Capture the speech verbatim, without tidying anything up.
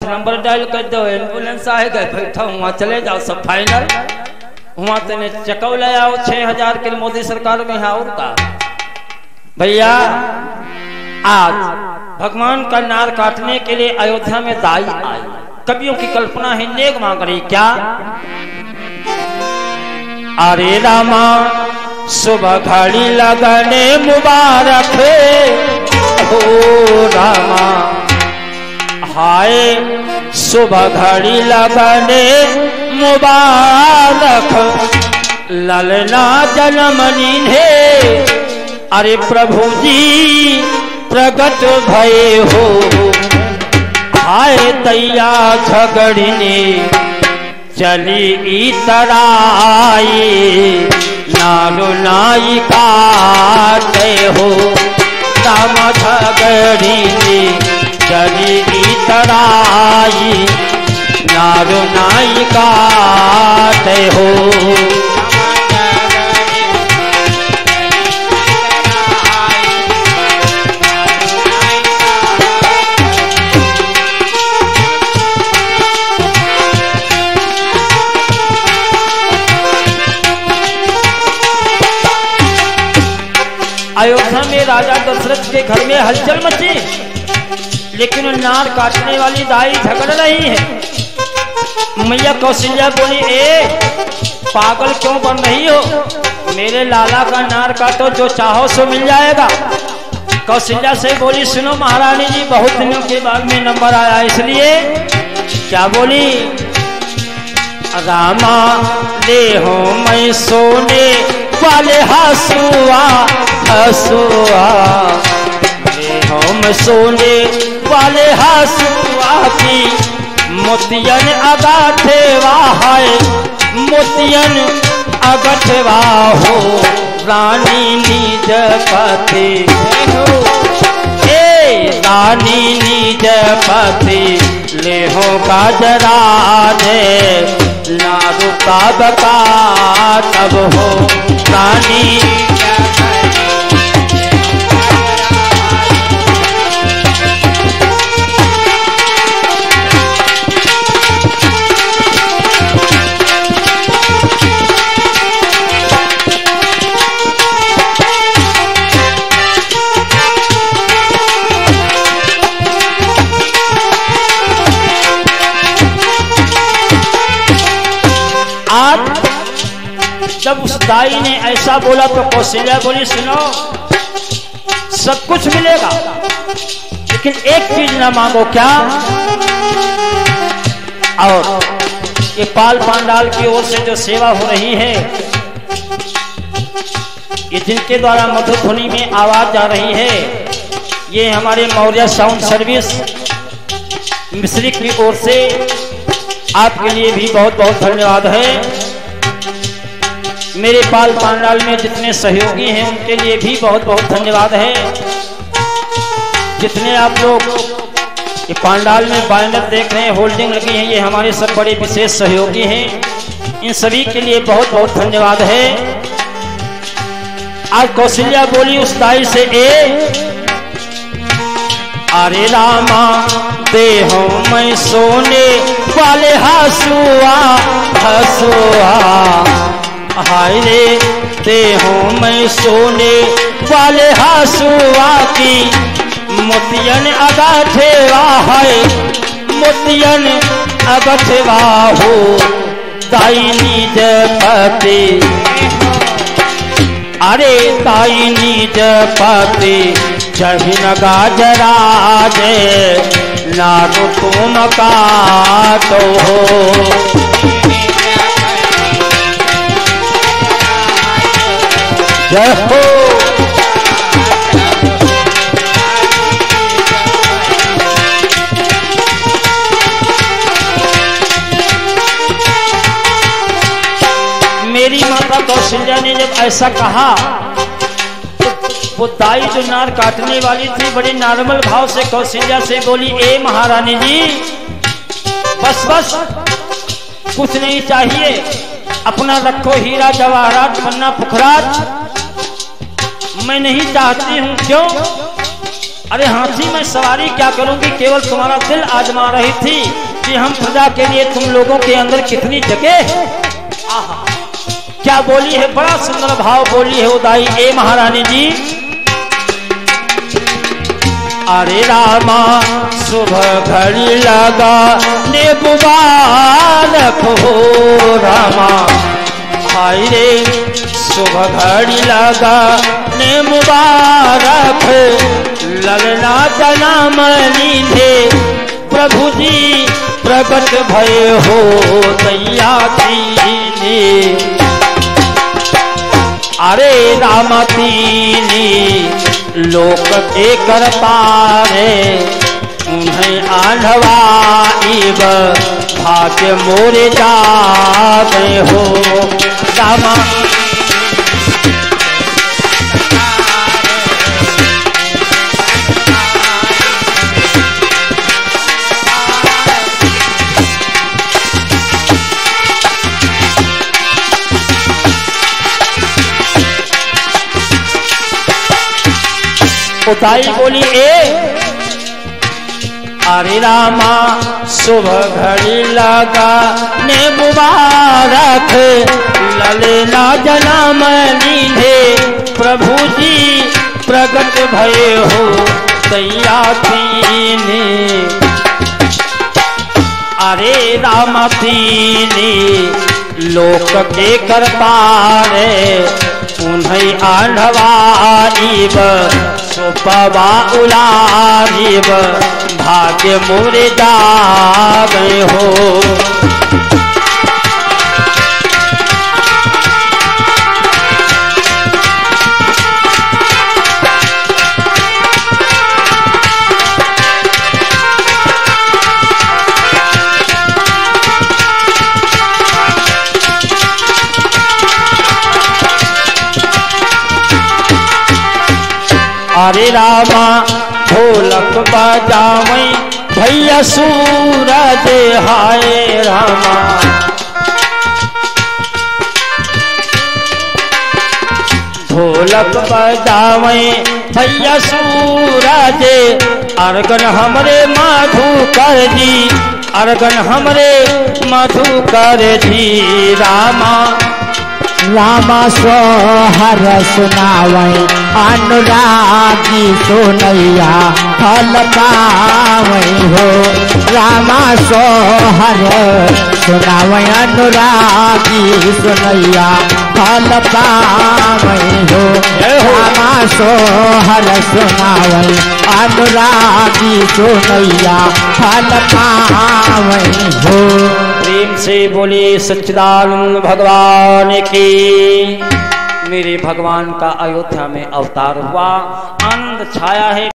Number dial कर दो, ambulance आएगा, बैठा वहाँ चले जाओ सब फाइनल। वहाँ तेने चकौ ले आओ छह हजार के मोदी सरकार में है और का। भैया आज भगवान का नार काटने के लिए अयोध्या में दाई आई। कवियों की कल्पना है, नेक मांग रही क्या। अरे रामा सुबह घड़ी लगने मुबारक हो रामा, हाय सुबह घड़ी लगने मुबारक, ललना जन्म लीने अरे प्रभु जी प्रगट भये हो। हाय दैया झगड़ने चली इतराई, नारो नाई काटे हो। राम झगड़ने चली इतराई, नारो नाई काटे हो। अयोध्या में राजा दशरथ के घर में हलचल मची, लेकिन नार काटने वाली दाई झगड़ रही है। मैया कौशल्या बोली, ए पागल क्यों बन रही हो, मेरे लाला का नार काटो, जो चाहो सो मिल जाएगा। कौशल्या से बोली, सुनो महारानी जी, बहुत दिनों के बाद में नंबर आया, इसलिए क्या बोली। रामा ले हो मैं सोने वाले हसुआ हसुआ, हम सोने वाले हसुआ की मोतियन अगठवा है, मोतियन अगठवा हो। रानी निज पति ए रानी निज पति ले हो गाजरा दे, नारू का बका तब हो। रानी जब उस दाई ने ऐसा बोला तो कौशल्या बोली, सुनो सब कुछ मिलेगा, लेकिन एक चीज ना मांगो। क्या। और ये पाल पांडाल की ओर से जो सेवा हो रही है, ये जिनके द्वारा मधुर ध्वनि में आवाज जा रही है, ये हमारे मौर्य साउंड सर्विस मिस्री की ओर से आपके लिए भी बहुत बहुत धन्यवाद है। मेरे पाल पांडाल में जितने सहयोगी हैं उनके लिए भी बहुत बहुत धन्यवाद है। जितने आप लोग ये पांडाल में बैनर देख रहे हैं, होल्डिंग लगी है, ये हमारे सब बड़े विशेष सहयोगी हैं, इन सभी के लिए बहुत बहुत धन्यवाद है। आज कौशल्या बोली उस दाई से, ए अरे रामा दे हो मैं सोने वाले हसुआ हसुआ, हाय रे दे हो मैं सोने वाले हसुआ की मोतियन अगठवा है, मोतियन अगठवा हो। दाई निज पति अरे दाई निज पति जहिन गाजरा दे, नारो तुम काटो हो। जय हो। मेरी माता कौशल्या ने जब ऐसा कहा तो वो दाई जो नार काटने वाली थी बड़े नॉर्मल भाव से कौशल्या से बोली, ए महारानी जी बस बस कुछ नहीं चाहिए, अपना रखो हीरा जवाहरात पन्ना पुखराज, मैं नहीं चाहती हूं। क्यों? अरे हाथी में सवारी क्या करूंगी, केवल तुम्हारा दिल आजमा रही थी कि हम प्रजा के लिए तुम लोगों के अंदर कितनी जगह। आहा क्या बोली है, बड़ा सुंदर भाव बोली है उदाई। ए महारानी जी, अरे रामा सुबह घड़ी लगा ने मुबारक हो रामा, हाय रे सुबह घड़ी लगा ने मुबारक, ललना जन्म लीधे प्रभु जी प्रकट भय हो दैया थी। अरे रामा तीनी लोक के करता रे, उन्हें आंधवाइब भाग्य मोरे जाते हो रामा। उदाई बोली ए, अरे रामा सुबह घड़ी लगा ने मुबारक, ललना जन्म लीधे प्रभु जी प्रकट भय हो दैया थीने। अरे रामा तीनी लोक के करता रे, उन्हें आंधवाइब सुपवा उलारिब भाग्य मोरे जावे हो। अरे रामा ढोलक बजावे भैया सूरज हाय रामा, ढोलक बजावे भैया सूरज, अर्गन हमरे मधुकर जी, अर्गन हमरे मधुकर जी रामा। रामा सोहर सुनावै अनुरागी सुनैया फल पावै हो, रामा सोहर सुनावै अनुरागी सुनैया फल पावै हो, रामा सोहर सुनावै अनुरागी सुनैया फल पावै हो। प्रेम से बोले सच्चिदानंद भगवान की। मेरे भगवान का अयोध्या में अवतार हुआ, आनंद छाया है।